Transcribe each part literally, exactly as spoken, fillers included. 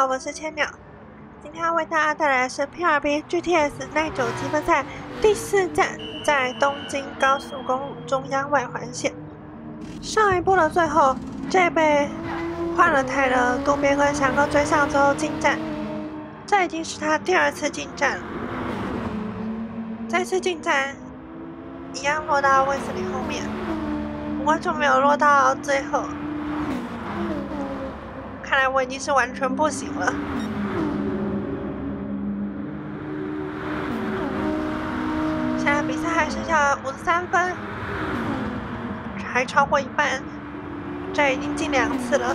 我是千鸟。今天要为大家带来的是 P R B G T S 耐久积分赛第四站，在东京高速公路中央外环线。上一部的最后，这被换了胎的渡边跟翔哥追上之后进站，这已经是他第二次进站了。这次进站一样落到卫斯理后面，不过就没有落到最后。看来我已经是完全不行了。现在比赛还剩下五十三分，还超过一半，这已经进两次了。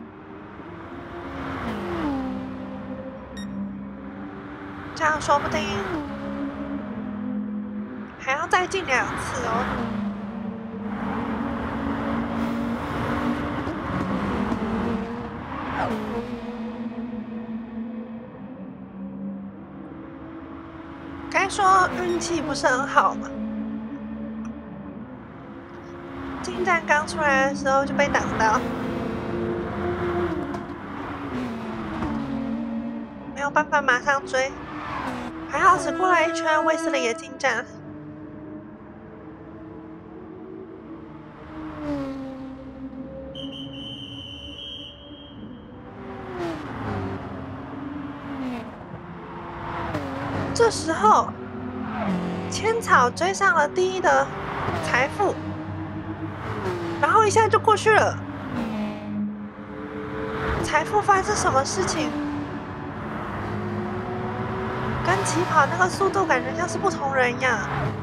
这样说不定还要再进两次哦。该说运气不是很好嘛。进站刚出来的时候就被挡到，没有办法马上追，还好只过了一圈，卫斯理也进站了。这时候，千草追上了第一的财富，然后一下就过去了。财富发生什么事情？跟起跑那个速度感觉像是不同人一样。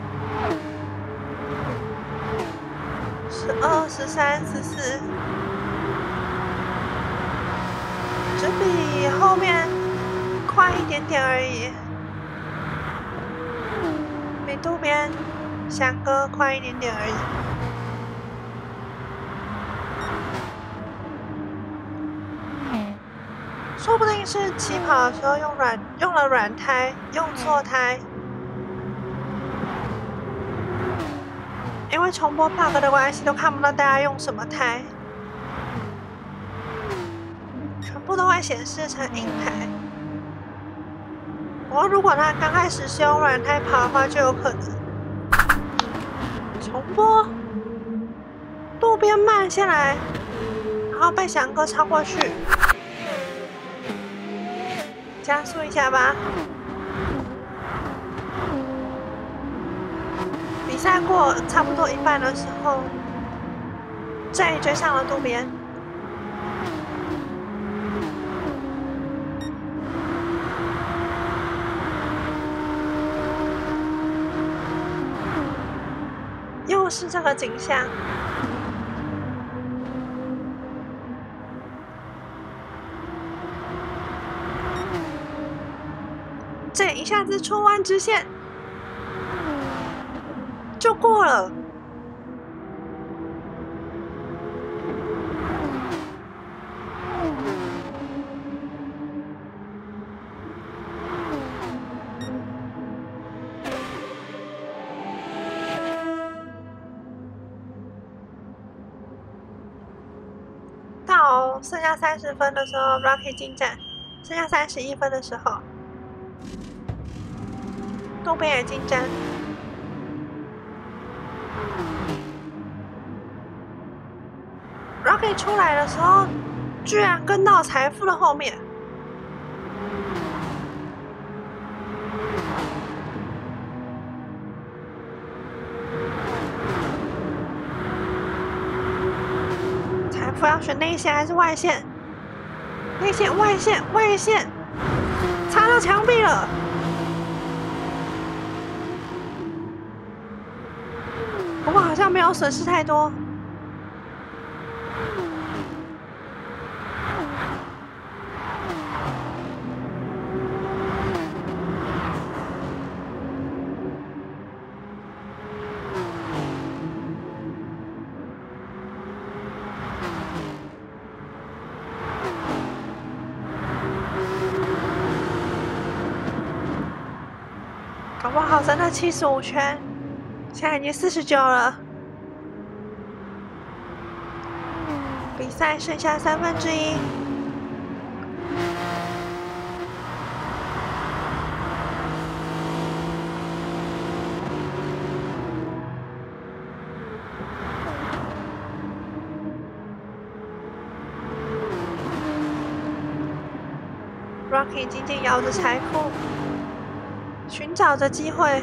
十二、十三、十四，只比后面快一点点而已。比渡边翔哥快一点点而已。说不定是起跑的时候用软用了软胎，用错胎。因为重播 bug 的关系，都看不到大家用什么胎，全部都会显示成硬胎。不过如果他刚开始是用软胎跑的话，就有可能重播，渡边慢下来，然后被翔哥超过去，加速一下吧。比赛过差不多一半的时候，再追上了渡边。又是这个景象，这一下子出弯直线就过了。到剩下三十分的时候 ，Rocky 进站；剩下三十一分的时候，渡边也进站。Rocky 出来的时候，居然跟到财富的后面。我要选内线还是外线？内线、外线、外线，插到墙壁了。不过好像没有损失太多。搞不好真的七十五圈，现在已经四十九了。比赛剩下三分之一， Rocky 紧紧咬着财富，寻找着机会。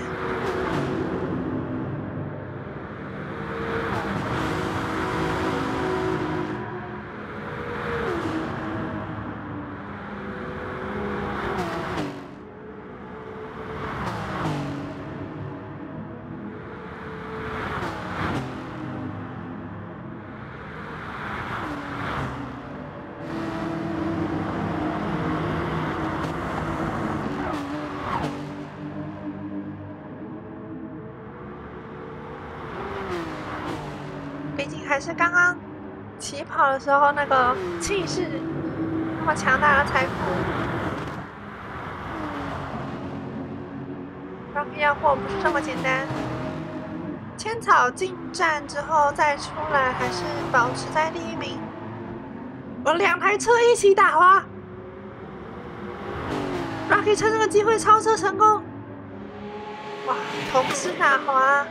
毕竟还是刚刚起跑的时候那个气势，那么强大的财富。Rocky 要过不是这么简单。千草进站之后再出来，还是保持在第一名。我两台车一起打滑 ，Rocky 趁这个机会超车成功。哇，同时打滑。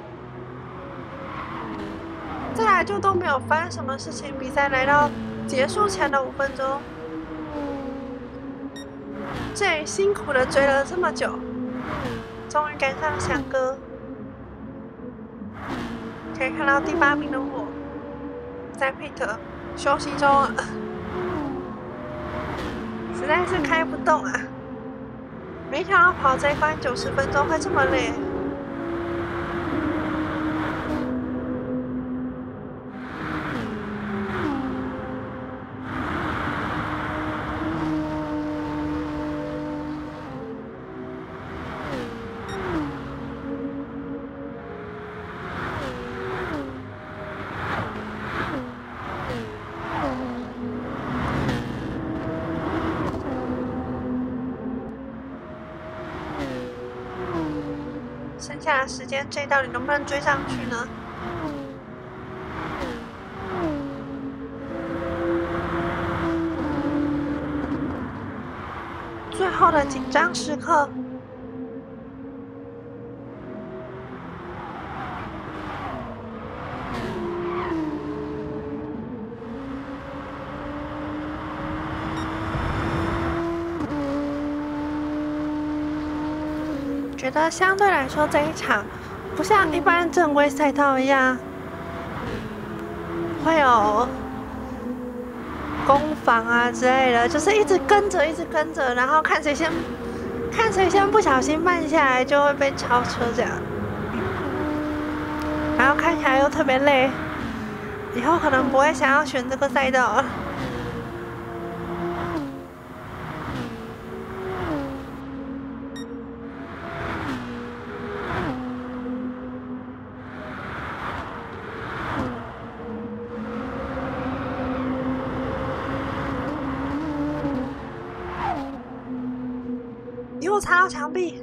再来就都没有发生什么事情，比赛来到结束前的五分钟，这辛苦的追了这么久，终于赶上翔哥。可以看到第八名的我，在 pit 休息中了，实在是开不动啊！没想到跑这一关九十分钟会这么累。剩下的时间，这到底能不能追上去呢？最后的紧张时刻，觉得相对来说这一场不像一般正规赛道一样会有攻防啊之类的，就是一直跟着，一直跟着，然后看谁先看谁先不小心慢下来就会被超车这样，然后看起来又特别累，以后可能不会想要选这个赛道了。又擦到墙壁，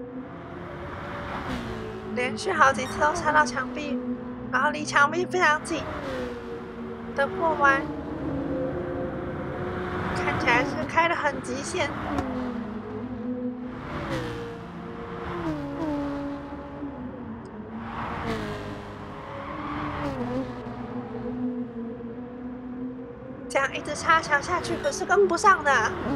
连续好几次都擦到墙壁，然后离墙壁非常近的过弯，看起来是开得很极限。这样一直插墙下去，可是跟不上的。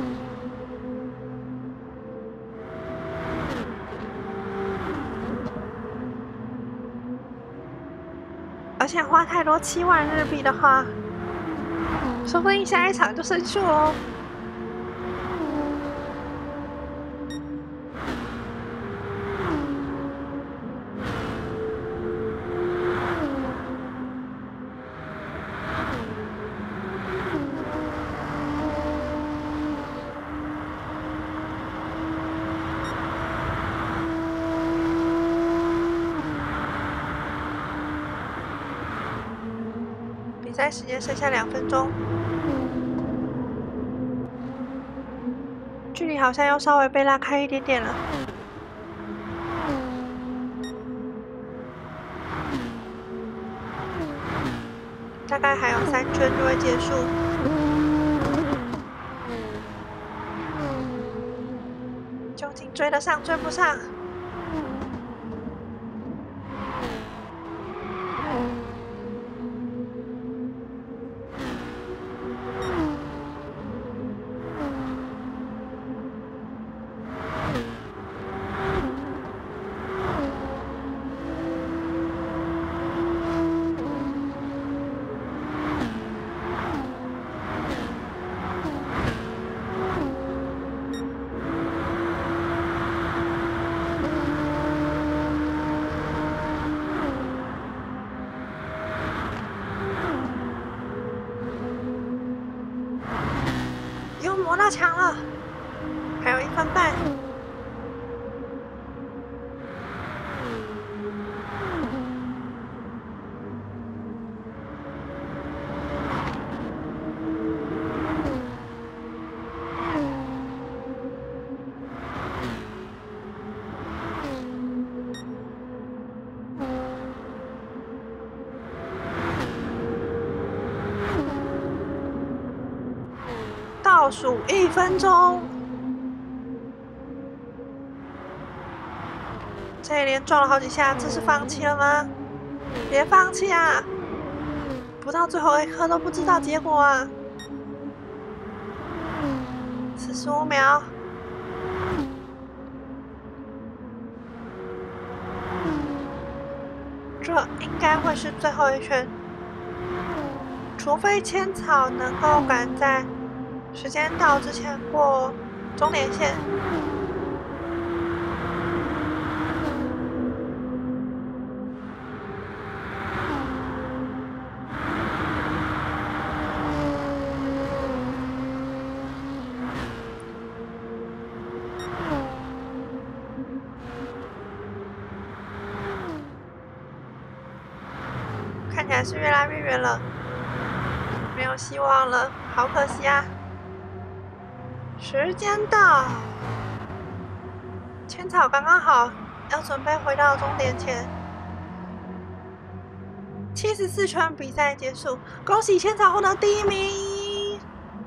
而且花太多七万日币的话，说不定下一场就胜出哦。比赛时间剩下两分钟，距离好像又稍微被拉开一点点了。大概还有三圈就会结束。究竟追得上追不上？ 撞到墙了，还有一分半。倒数一分钟，这一连撞了好几下，这是放弃了吗？别放弃啊！不到最后一刻都不知道结果啊！四十五秒，这应该会是最后一圈，除非千草能够赶在时间到之前过终点线。看起来是越来越远了，没有希望了，好可惜啊！时间到，千草刚刚好，要准备回到终点前。七十四圈比赛结束，恭喜千草获得第一名。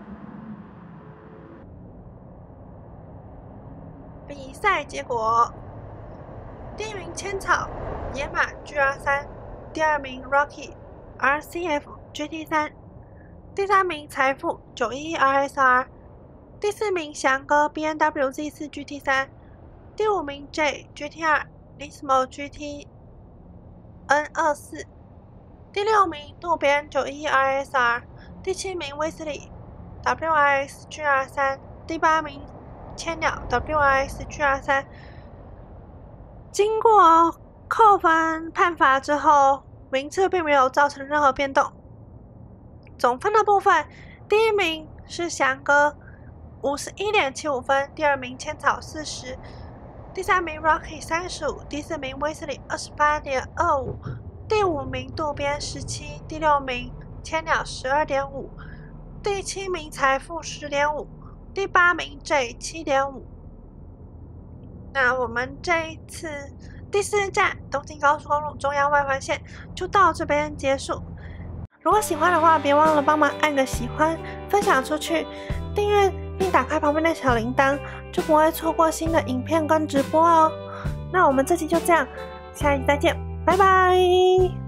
比赛结果：第一名千草，野马 G R 三，第二名 Rocky R C F G T 三，第三名财富九一一 R S R。第四名翔哥 B N W Z 四 G T 三，第五名 J G T 二 Nismo G T N 二四，第六名渡边九一一 R S R， 第七名威斯利 W R X G R 三， 第八名千鸟 W R X G R 三。经过扣分判罚之后，名次并没有造成任何变动。总分的部分，第一名是翔哥。五十一点七五分，第二名千草四十，第三名 Rocky 三十五，第四名威斯利二十八点二五，第五名渡边十七，第六名千鸟十二点五，第七名财富十点五，第八名 J 七点五。那我们这一次第四站东京高速公路中央外环线就到这边结束。如果喜欢的话，别忘了帮忙按个喜欢，分享出去，订阅并打开旁边的小铃铛，就不会错过新的影片跟直播哦。那我们这期就这样，下一集再见，拜拜。